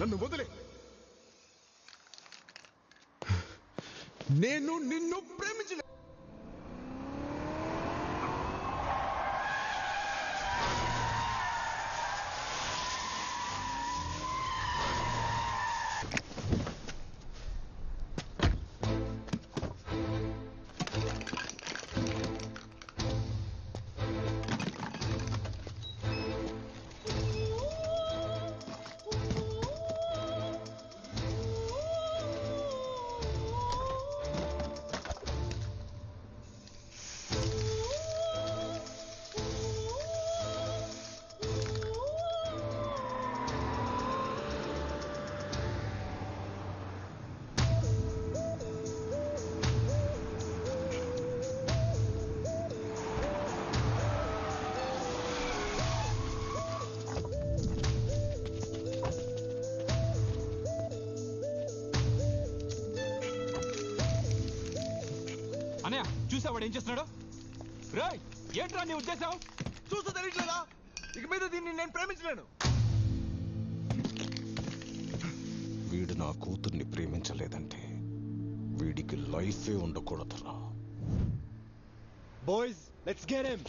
నన్ను వదిలే. నేను నిన్ను ప్రేమించలే. అన్నయ్య చూసావాడు ఏం చేస్తున్నాడు? రాయ్ ఏంట్రా నీ ఉద్దేశం? చూస్తూ తెలియట్లేదా? ఇక మీద దీన్ని నేను ప్రేమించలేను. వీడు నా కూతుర్ని ప్రేమించలేదంటే వీడికి లైఫే ఉండకూడదురా. Boys let's get him.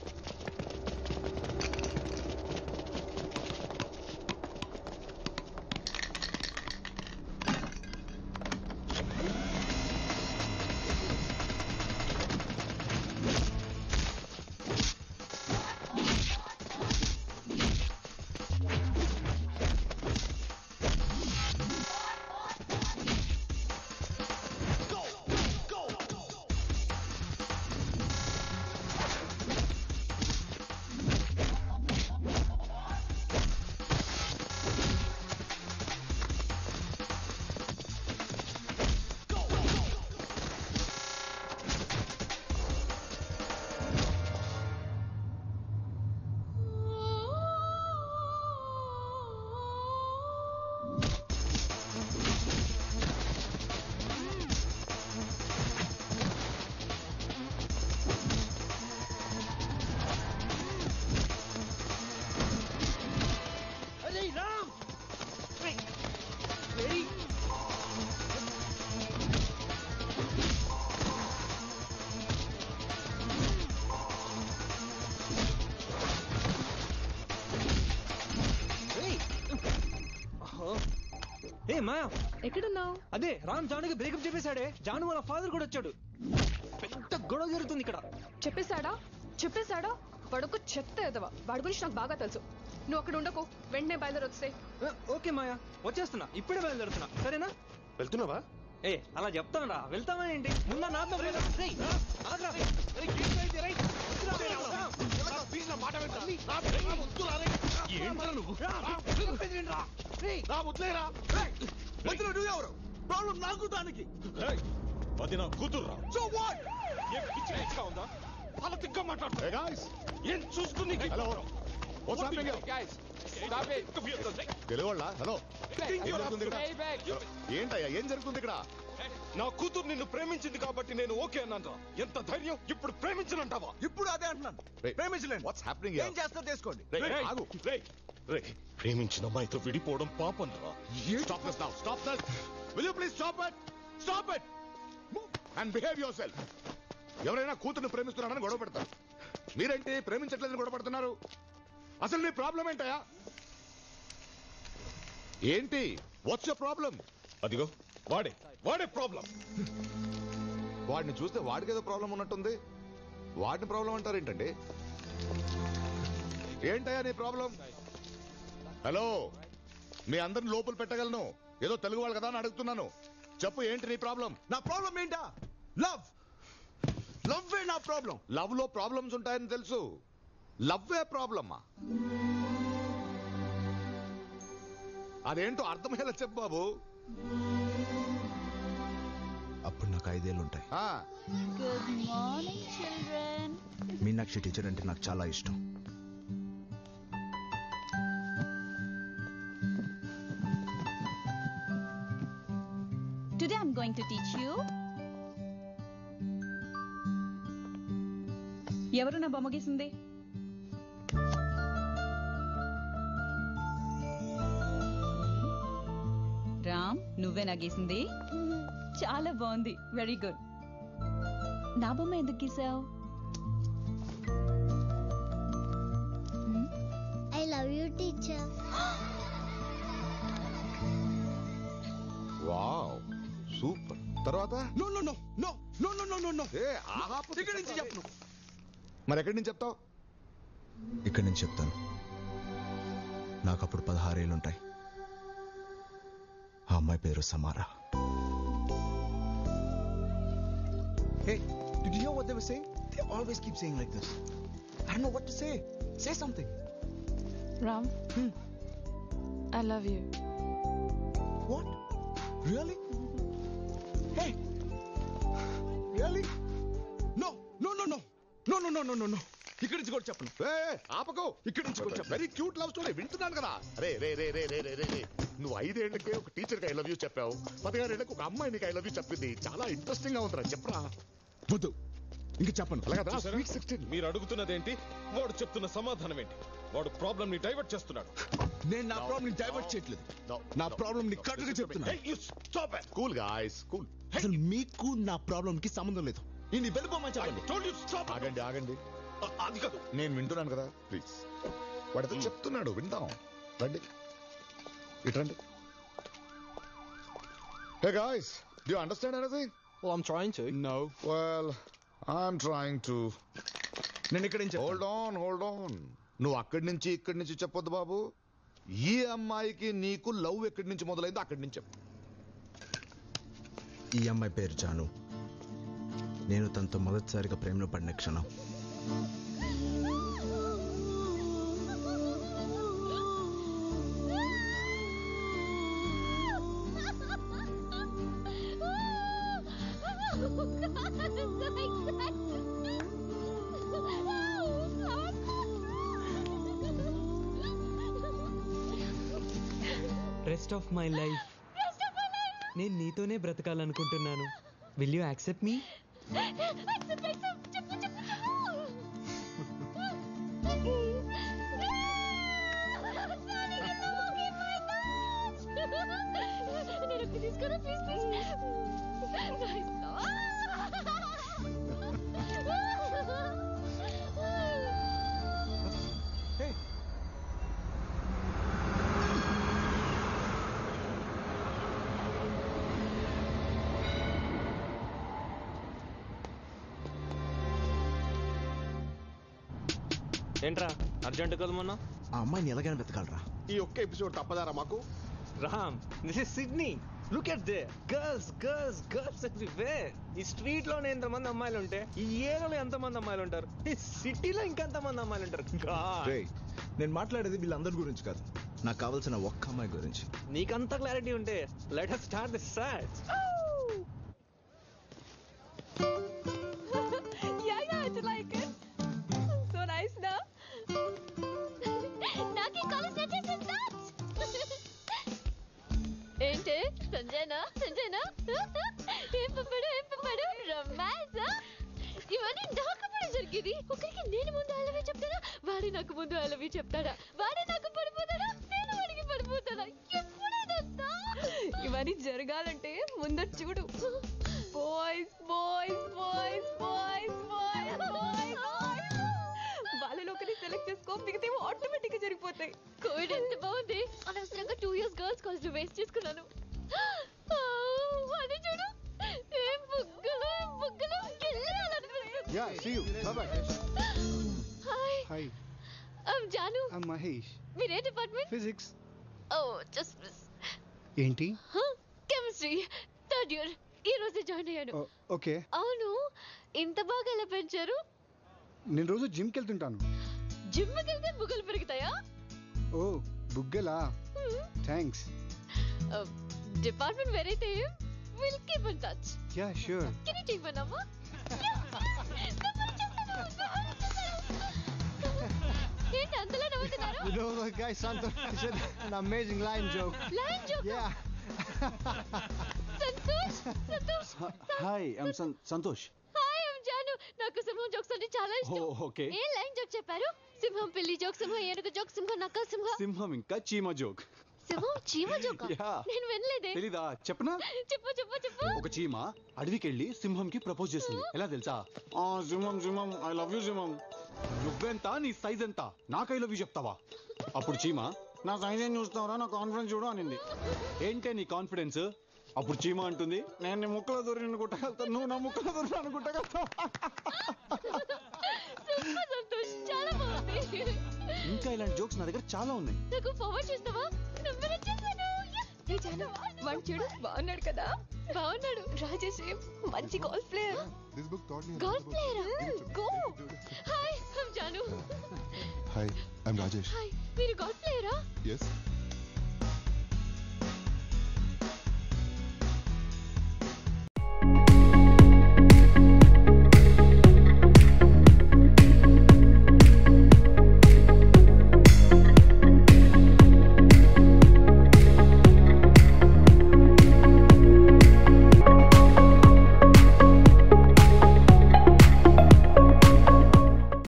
ఏ మాయా ఎక్కడున్నావు? అదే రామ్ జానుకి బ్రేకప్ చెప్పేశాడే. జాను వాళ్ళ ఫాదర్ కూడా వచ్చాడు. పెద్ద గొడవ జరుగుతుంది ఇక్కడ. చెప్పేశాడా? వాడొక చెత్త ఎదవా. వాడి గురించి నాకు బాగా తెలుసు. నువ్వు అక్కడ ఉండకు, వెంటనే బయలుదేరి వస్తాయి. ఓకే మాయా, వచ్చేస్తున్నా. ఇప్పుడే బయలుదేరుతున్నా, సరేనా? వెళ్తున్నావా? ఏ అలా చెప్తానరా, వెళ్తావా ఏంటి? ముందా నాతో ప్రాబ్లం నాకు దానికి. అది నా కూతుర్రా. So what? ఉందా? అలా తిగ్గా మాట్లాడుతున్నా. ఏం చూస్తుంది? హలో తెలుగుళ్ళ హలో, ఏంటయ్యా ఏం జరుగుతుంది ఇక్కడ? నా కూతురు నిన్ను ప్రేమించింది కాబట్టి నేను ఓకే అన్నాను. ఎంత ధైర్యం! ఇప్పుడు ప్రేమించనంటావా? ఇప్పుడు అదే అంటున్నాను, ప్రేమించలేను. What's happening? ఏం చేస్తా చేసుకోండి. ఆగు. ప్రేమించిన అమ్మాయితో విడిపోవడం పాపం రా. Stop this now. Stop this. Will you please stop it? Stop it and behave yourself. ఎవరైనా కూతుర్ని ప్రేమిస్తున్నారని గొడవ పెడతారు. మీరేంటి ప్రేమించట్లేదని గొడవ పెడుతున్నారు? అసలు నీ ప్రాబ్లం ఏంటయా? ఏంటి? What's your problem? అదిగో వాడే ప్రాబ్లం. వాడిని చూస్తే వాడికి ఏదో ప్రాబ్లం ఉన్నట్టుంది. వాడిని ప్రాబ్లం అంటారేంటండి? ఏంటయ్యా నీ ప్రాబ్లం? హలో, మీ అందరిని లోపల పెట్టగలను. ఏదో తెలుగు వాళ్ళు కదా అని అడుగుతున్నాను. చెప్పు, ఏంటి నీ ప్రాబ్లం? నా ప్రాబ్లం ఏంటా? లవ్ నా ప్రాబ్లం. లవ్ లో ప్రాబ్లమ్స్ ఉంటాయని తెలుసు. లవ్ ఏ ప్రాబ్లమ్మా? అదేంటో అర్థమయ్యేలా చెప్పు బాబు. అప్పుడు నాకు 5 ఏళ్ళు ఉంటాయి. Good morning children. Meenakshi teacher అంటే నాకు చాలా ఇష్టం. Today I'm going to teach you. ఎవరు నా బొమ్మ గీసింది? రామ్ నువ్వే నగేసింది చాలా బాగుంది వెరీ గుడ్ నా బొమ్మ ఎందుకు గీసావు I love you, teacher. Wow super. తర్వాత No, no, no, no, no, no, no, no, no. ఏ ఆహాపు ఇక్కడి నుంచి చెప్పను. మరి ఎక్కడి నుంచి చెప్తావు? ఇక్కడి నుంచి చెప్తాను. నాకు అప్పుడు 16 ఏళ్ళుంటాయి. ఆ అమ్మాయి పేరు Samara. Hey, did you hear what they were saying? They always keep saying like this. I don't know what to say. Say something. Ram I love you. What? Really? Hey. Really? No, no, no, no, no, no, no, no, no, no. ఇక్కడి నుంచి కూడా చెప్పను. ఏ ఆపకో. ఇక్కడి నుంచి కూడా చెప్పను. Very cute love story వింటున్నాను కదా. రే రే రే రే రే రే రే నువ్వు 5 ఏళ్లకే ఒక టీచర్కి ఐ లవ్ యూ చెప్పావు. 16 ఏళ్లకు ఒక అమ్మాయి నీకు ఐ లవ్ యూ చెప్పింది. చాలా ఇంట్రెస్టింగ్ గా ఉందిరా. చెప్పరా. వద్దు ఇంకా చెప్పను. అలాగా చూసారా? స్వీట్ 16. మీరు అడుగుతున్నదేంటి, వాడు చెప్తున్న సమాధానం ఏంటి? వాడు ప్రాబ్లం ని డైవర్ట్ చేస్తున్నాడు. నేను నా ప్రాబ్లం ని డైవర్ట్ చేయట్లేదు. నా ప్రాబ్లం ని కరెక్ట్గా చెప్తున్నా. Cool guys cool. అసలు మీకు నా ప్రాబ్లం కి సంబంధం లేదు. ఇది వెళ్ళిపోమని చెప్పండి. ఆగండి ఆగండి. అది కాదు. నేను వింటున్నాను కదా ప్లీజ్. వాడితో చెప్తున్నాడు విందాం. రండి ఇట్రండి. Hey guys do you understand anything? Well, I'm trying to. No. Well I'm trying to. నేను ఇక్కడి నుంచి హోల్డ్ ఆన్. నువ్వు అక్కడి నుంచి ఇక్కడి నుంచి చెప్పొద్దు బాబు. ఈ అమ్మాయికి నీకు లవ్ ఎక్కడి నుంచి మొదలైందో అక్కడి నుంచి చెప్పు. ఈ అమ్మాయి పేరు జాను. నేను తనతో మొదటిసారిగా ప్రేమలో పడిన క్షణం. రెస్ట్ ఆఫ్ మై లైఫ్ నేను నీతోనే బ్రతకాలనుకుంటున్నాను. Will you accept me? ఏంట్రా అర్జెంట్ కదా మొన్న? ఆ అమ్మాయిని ఎలాగైనా వెతకాలరా. ఈ ఒక్క ఎపిసోడ్ తప్పదారా మాకు? Ram, this is Sydney. Look at the girls girls girls everywhere. ఈ స్ట్రీట్ లోనే ఎంతమంది అమ్మాయిలు ఉంటే ఈ ఏరియాలో ఎంతమంది అమ్మాయిలు ఉంటారు? ఈ సిటీలో ఇంకెంతమంది అమ్మాయిలు ఉంటారు? రేయ్, నేను మాట్లాడేది వీళ్ళందరి గురించి కాదు. నాకు కావాల్సిన ఒక్క అమ్మాయి గురించి. నీకంత క్లారిటీ ఉంటే let us start this search. Yeah, I like it. So nice, no? నాకు ఈ కాలేజ్ నచ్చేసింది. ఏంటి సంజయనా ఏం పంపాడు రొమాన్స్. ఇవన్నీ నాకప్పుడు జరిగేది. ఒకరికి నేను ముందు ఐ లవ్ యూ చెప్తాడా, వాడే నాకు ముందు ఐ లవ్ యూ చెప్తాడా, వాడే నాకు పడిపోతాడా, నేను వాడికి పడిపోతాడా, ఎప్పుడైనా ఇవన్నీ జరగాలంటే ముందర చూడు. Boys boys boys boys boys boys వాళ్ళలో ఒకరిని సెలెక్ట్ చేసుకో, మిగతావి ఆటోమేటిక్ గా జరిగిపోతాయి. కోవిడ్ ఎంత బాగుంది. అనవసరంగా 2 years గర్ల్స్ కాలేజ్ లో వేస్ట్ చేసుకున్నాను. అది చూడు, ఏం బుగ్గలు Yeah, see you. Bye-bye. Hi, Hi, I'm Janu. I'm Mahesh. మీరే department? Physics. Oh just miss. ఏంటి? Chemistry 3rd year. ఈ రోజే జాయిన్ అయ్యాను. Oh, okay. అవును, ఇంత బాగా ఎలా పెంచారు? నేను రోజు జిమ్కి వెళ్తుంటాను. జిమ్ కి వెళ్తే బుగ్గలు పెరుగుతాయా? ఓ బుగ్గలా, థ్యాంక్స్. డిపార్ట్మెంట్ వేరైతే will keep in touch. Yeah sure. Can you take my number? ఏంటి అంతలా నవ్వుతున్నారు? You know the guy Santosh said an amazing line joke. Line joke. Yeah. Santosh. Hi I'm Santosh. Hi, I'm Janu. నాకు సింహం జోక్స్ అంటే చాలా ఇష్టం. Okay. ఏ line joke చెప్పారు? సింహం పిల్లి జోక్, సింహం ఏనుగు జోక్, సింహం నక్క సింహం. సింహం ఇంకా చీమ జోక్. సింహం చీమ జోక Yeah. నేను వినలేదే తెలీదా చెప్పనా చెప్పు చెప్పు చెప్పు ఒక చీమ అడవికి వెళ్ళి సింహంకి ప్రపోజ్ చేసింది ఎలా తెలుసా సింహం సింహం ఐ లవ్ యూ సింహం నువ్వెంత నీ సైజ్ ఎంత నాకు ఐ లవ్ యూ చెప్తావా అప్పుడు చీమ నా సైజ్ ఏం చూస్తావరా నా కాన్ఫిడెన్స్ చూడు అనింది ఏంటే నీ కాన్ఫిడెన్స్ అప్పుడు చీమ అంటుంది నేను నీ ముక్కలో దూరి అనుకుంటా నువ్వు నా ముక్కలో దూరి అనుకుంటా సూపర్ సంతోష్ చాలా బాగుంది ఇంకా ఇలాంటి జోక్స్ నా దగ్గర చాలా ఉన్నాయి నాకు ఫార్వర్డ్ చేస్తావా నంబర్ వచ్చేసాను ఏ జాను వాడు చూడు బాగున్నాడు కదా బాగున్నాడు రాజేష్ మంచి golf player This book taught me. Golf ప్లేయరా గో hi I'm Janu Hi, I'm Rajesh. Hi మీరు గోల్ఫ్ ప్లేయరా Yes.